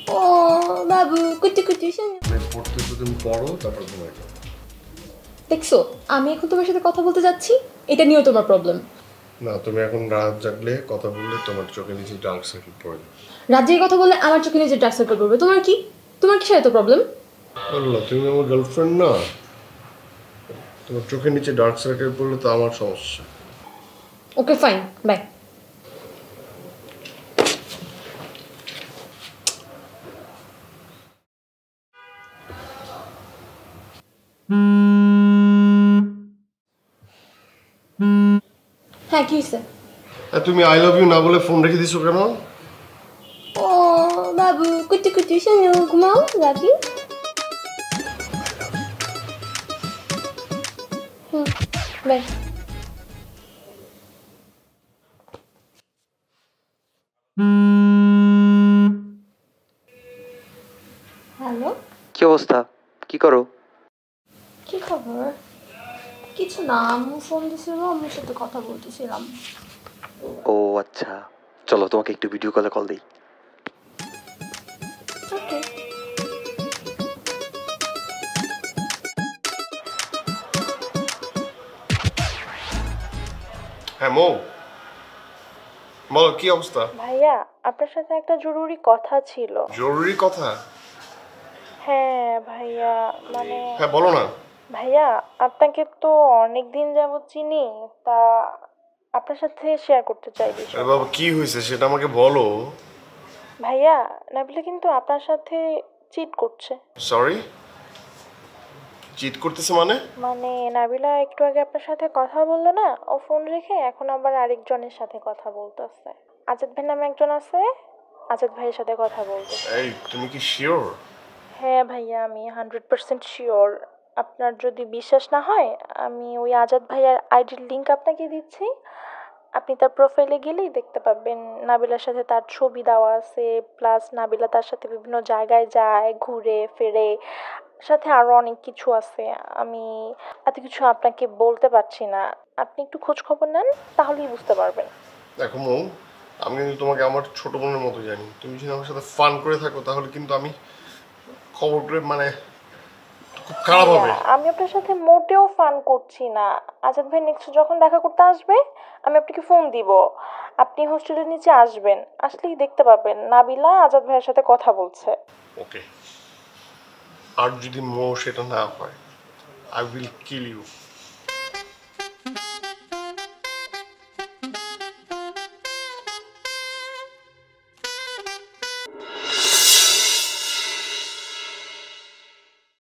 ও বাবু কুটি কুটি শোনো পড়তে তুমি পড়ো তারপর ঘুমাই যাও। দেখছো আমি এখন তোমার সাথে কথা বলতে যাচ্ছি এটা নিয়েও তোমার প্রবলেম। না তুমি এখন রাত জাগলে কথা বললে তোমার চোখে নিচে ডার্ক সার্কেল পড়ে যাবে। রাত জেগে কথা বললে আমার চোখে নিজে ডার্ক সার্কেল পড়বে তোমার কি কিসের এত প্রবলেম? বললো তুমি আমার গার্লফ্রেন্ড না, তোমার চোখের নিচে ডার্ক সার্কেল পড়লে তো আমার সমস্যা। Okay fine bye. হ্যাঁ কি হয়েছে? তুমি আই লাভ ইউ না বলে ফোন রেখে দিছো কেন? ও বাবু কুটি কুটি শোনো ঘুমাও লাভ ইউ। বাই। হ্যালো কি অবস্থা? কি করো? কি খবর? কিছু না, আম্মু ফোন দিছিল, আম্মুর সাথে কথা বলতেছিলাম। ও আচ্ছা, চলো তোমাকে একটু ভিডিও কলে কল দিই। ওকে। হ্যাঁ মৌ, বলো কি অবস্থা? ভাইয়া আপনার সাথে একটা জরুরি কথা ছিল। জরুরি কথা? হ্যাঁ ভাইয়া, মানে হ্যাঁ বলো না। ভাইয়া আপনাকে তো অনেক দিন যাবত চিনি, তা আপনার সাথে শেয়ার করতে চাই আরে বিষয়টা। বাবা কি হয়েছে সেটা আমাকে বলো। ভাইয়া নাবিলা কিন্তু আপনার সাথে চিট করছে। সরি? চিট করতেছে মানে? মানে নাবিলা একটু আগে আপনার সাথে কথা বললো না, ও ফোন রেখে এখন আবার আরেকজনের সাথে কথা বলতেছে। আজাদ ভাই নামে একজন আছে, আজাদ ভাইয়ের সাথে কথা বলতেছে। এই তুমি কি শিওর? হ্যাঁ ভাইয়া আমি 100% শিওর। আপনার যদি বিশ্বাস না হয় আমি ওই আজাদ ভাইয়ার আইডির লিংক আপনাকে দিচ্ছি, আপনি তার প্রোফাইলে গেলেই দেখতে পাবেন নাবিলার সাথে তার ছবি দেওয়া আছে, প্লাস নাবিলা তার সাথে বিভিন্ন জায়গায় যায়, ঘুরে ফেরে, সাথে আরও অনেক কিছু আছে। আমি এত কিছু আপনাকে বলতে পারছি না, আপনি একটু খোঁজ খবর নেন তাহলেই বুঝতে পারবেন। দেখো মৌ, আমি কিন্তু তোমাকে আমার ছোট বোনের মতো জানি। তুমি যদি আমার সাথে ফান করে থাকো তাহলে কিন্তু আমি খবর করে মানে খুব খারাপ হবে। আমি আপনার সাথে মোটেও ফান করছি না। আজাদ ভাই নেক্সট যখন দেখা করতে আসবে আমি আপনাকে ফোন দিব, আপনি হোস্টেলের নিচে আসবেন, আসলেই দেখতে পাবেন নাবিলা আজাদ ভাইয়ের সাথে কথা বলছে। ওকে, আর যদি মৌ সেটা না হয় আই উইল কিল ইউ।